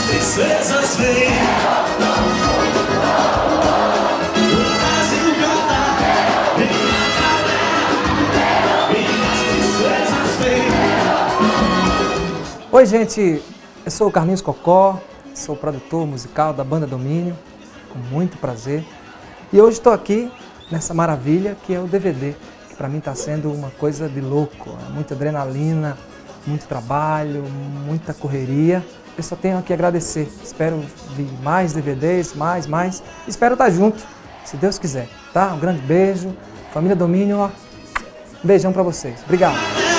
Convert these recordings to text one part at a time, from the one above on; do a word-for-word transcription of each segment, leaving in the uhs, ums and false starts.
princesas vêm. O Brasil canta, vem a galera, e as princesas vêm. Oi gente, eu sou o Carlinhos Cocó, sou produtor musical da banda Domínio, com muito prazer. E hoje estou aqui nessa maravilha que é o D V D, que para mim está sendo uma coisa de louco, muita adrenalina, muito trabalho, muita correria. Eu só tenho que agradecer, espero vir mais D V Ds, mais, mais. Espero estar junto, se Deus quiser, tá? Um grande beijo, família Domínio, ó. Um beijão para vocês, obrigado.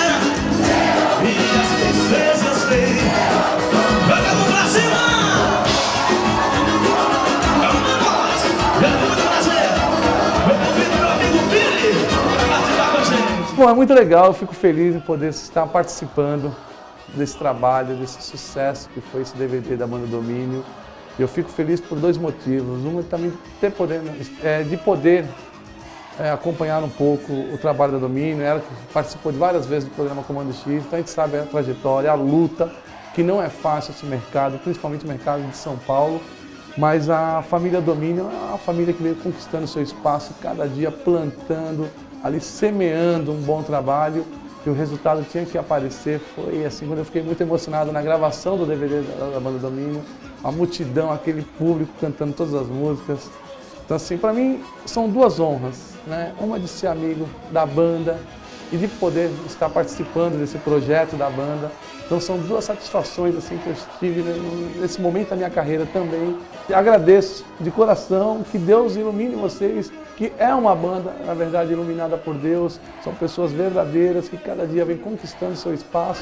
Bom, é muito legal, eu fico feliz em poder estar participando desse trabalho, desse sucesso que foi esse D V D da banda Domínio. Eu fico feliz por dois motivos. Um é também ter poder, é, de poder é, acompanhar um pouco o trabalho da Domínio. Ela participou de várias vezes do programa Comando X, então a gente sabe a trajetória, a luta, que não é fácil esse mercado, principalmente o mercado de São Paulo. Mas a família Domínio é uma família que veio conquistando seu espaço, cada dia plantando, ali semeando um bom trabalho, e o resultado tinha que aparecer. Foi assim, quando eu fiquei muito emocionado na gravação do D V D da, da banda Domínio, a multidão, aquele público cantando todas as músicas. Então assim, para mim são duas honras, né? Uma de ser amigo da banda e de poder estar participando desse projeto da banda. Então são duas satisfações assim, que eu tive nesse momento da minha carreira também. E agradeço de coração, que Deus ilumine vocês, que é uma banda, na verdade, iluminada por Deus. São pessoas verdadeiras que cada dia vêm conquistando seu espaço.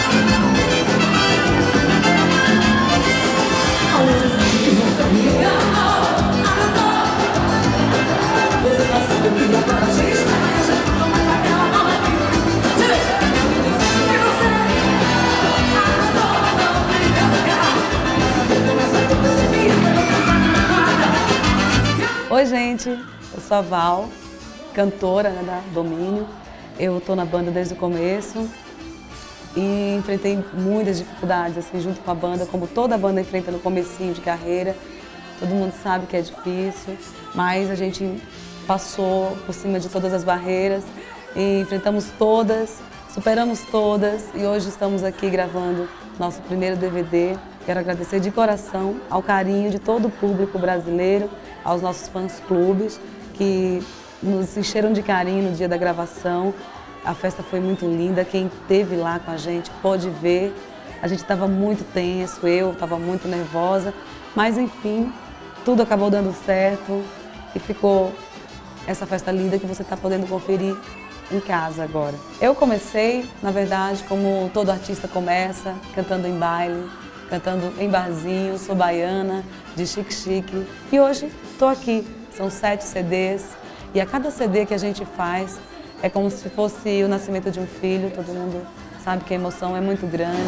Oi gente, eu sou a Val, cantora, né, da Domínio. Eu estou na banda desde o começo e enfrentei muitas dificuldades assim, junto com a banda, como toda banda enfrenta no comecinho de carreira. Todo mundo sabe que é difícil, mas a gente passou por cima de todas as barreiras e enfrentamos todas, superamos todas e hoje estamos aqui gravando nosso primeiro D V D. Quero agradecer de coração ao carinho de todo o público brasileiro, aos nossos fãs-clubes que nos encheram de carinho no dia da gravação. A festa foi muito linda, quem esteve lá com a gente pôde ver. A gente estava muito tenso, eu estava muito nervosa, mas enfim, tudo acabou dando certo e ficou essa festa linda que você está podendo conferir em casa agora. Eu comecei, na verdade, como todo artista começa, cantando em baile, cantando em barzinho, sou baiana, de chique-chique. E hoje estou aqui, são sete C Ds, e a cada C D que a gente faz é como se fosse o nascimento de um filho, todo mundo sabe que a emoção é muito grande.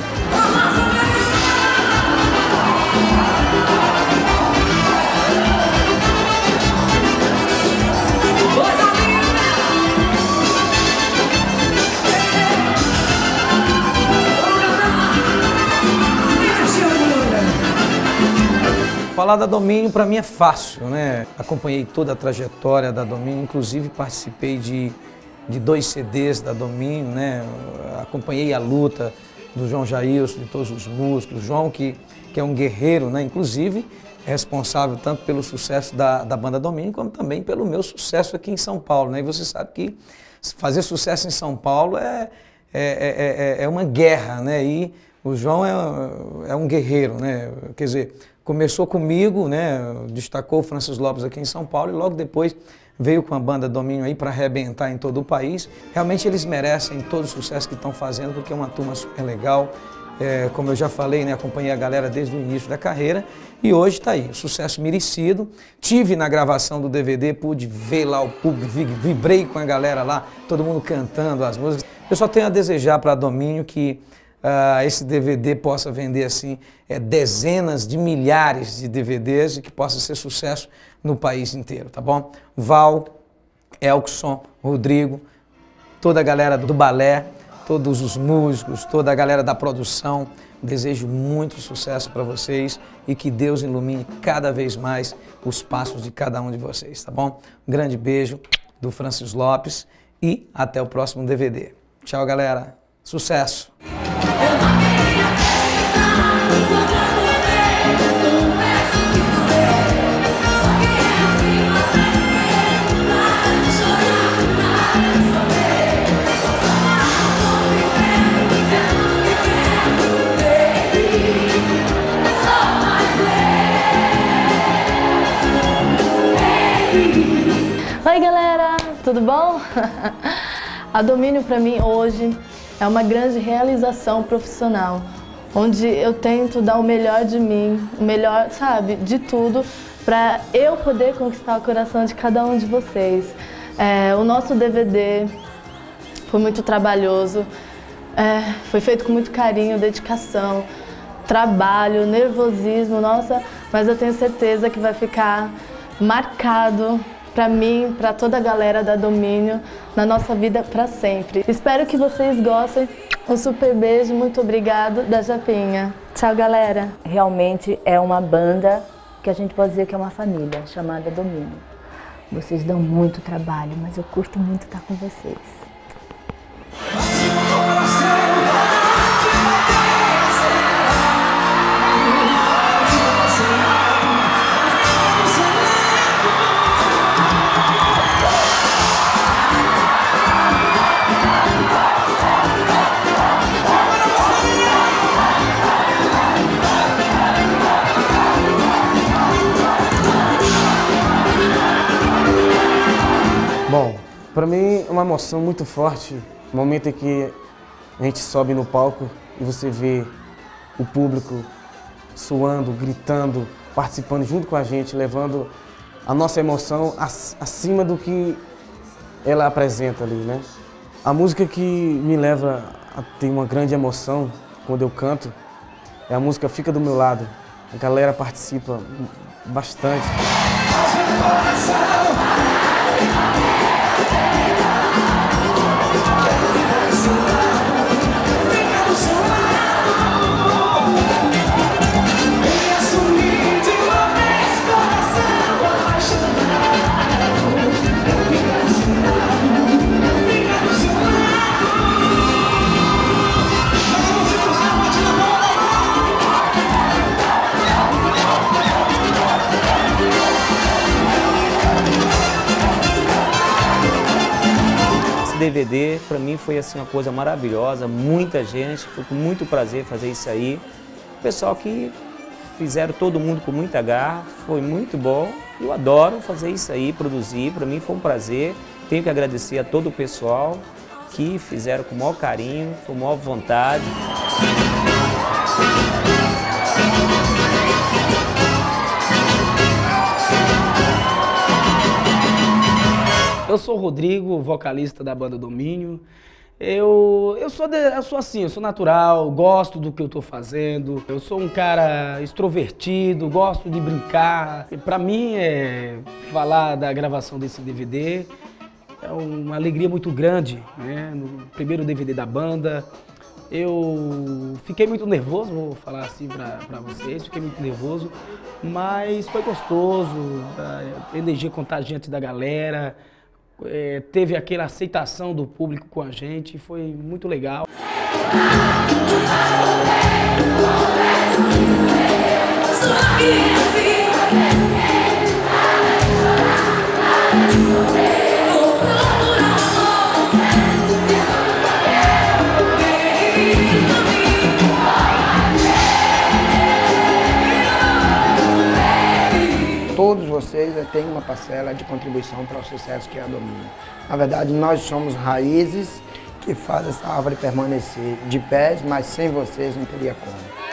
Falar da Domínio para mim é fácil, né? Acompanhei toda a trajetória da Domínio, inclusive participei de, de dois C Ds da Domínio, né? Acompanhei a luta do João Jailson, de todos os músicos, o João que, que é um guerreiro, né? Inclusive é responsável tanto pelo sucesso da, da banda Domínio, como também pelo meu sucesso aqui em São Paulo, né? E você sabe que fazer sucesso em São Paulo é, é, é, é uma guerra, né? E o João é, é um guerreiro, né? Quer dizer, começou comigo, né, destacou o Francis Lopes aqui em São Paulo e logo depois veio com a banda Domínio aí para arrebentar em todo o país. Realmente eles merecem todo o sucesso que estão fazendo, porque é uma turma super legal. É, como eu já falei, né, acompanhei a galera desde o início da carreira e hoje está aí, sucesso merecido. Tive na gravação do D V D, pude ver lá o público, vibrei com a galera lá, todo mundo cantando as músicas. Eu só tenho a desejar para a Domínio que Uh, esse D V D possa vender assim é, dezenas de milhares de D V Ds e que possa ser sucesso no país inteiro, tá bom? Val, Elkson, Rodrigo, toda a galera do balé, todos os músicos, toda a galera da produção, Desejo muito sucesso para vocês e que Deus ilumine cada vez mais os passos de cada um de vocês, tá bom? Um grande beijo do Francis Lopes e até o próximo D V D. Tchau, galera. Sucesso! Oi galera, tudo bom? A Domínio para mim hoje é uma grande realização profissional, onde eu tento dar o melhor de mim, o melhor, sabe, de tudo, para eu poder conquistar o coração de cada um de vocês. É, o nosso D V D foi muito trabalhoso, é, foi feito com muito carinho, dedicação, trabalho, nervosismo, nossa, mas eu tenho certeza que vai ficar marcado para mim, para toda a galera da Domínio, na nossa vida para sempre. Espero que vocês gostem. Um super beijo, muito obrigado da Japinha. Tchau, galera. Realmente é uma banda que a gente pode dizer que é uma família, chamada Domínio. Vocês dão muito trabalho, mas eu curto muito estar com vocês. Bom, para mim é uma emoção muito forte, o momento em que a gente sobe no palco e você vê o público suando, gritando, participando junto com a gente, levando a nossa emoção acima do que ela apresenta ali, né? A música que me leva a ter uma grande emoção quando eu canto é a música Fica do Meu Lado. A galera participa bastante. D V D para mim foi assim uma coisa maravilhosa, muita gente, foi com muito prazer fazer isso aí. O pessoal que fizeram todo mundo com muita garra, foi muito bom. Eu adoro fazer isso aí, produzir, para mim foi um prazer. Tenho que agradecer a todo o pessoal que fizeram com o maior carinho, com a maior vontade. Eu sou o Rodrigo, vocalista da banda Domínio. Eu, eu, sou de, eu sou assim, eu sou natural, gosto do que eu estou fazendo. Eu sou um cara extrovertido, gosto de brincar. E para mim, é, falar da gravação desse D V D é uma alegria muito grande, né? No primeiro D V D da banda. Eu fiquei muito nervoso, vou falar assim para vocês, fiquei muito nervoso, mas foi gostoso, a energia contagiante da galera. É, teve aquela aceitação do público com a gente, foi muito legal. Todos vocês têm uma parcela de contribuição para o sucesso que é a Domínio. Na verdade, nós somos raízes que fazem essa árvore permanecer de pés, mas sem vocês não teria como.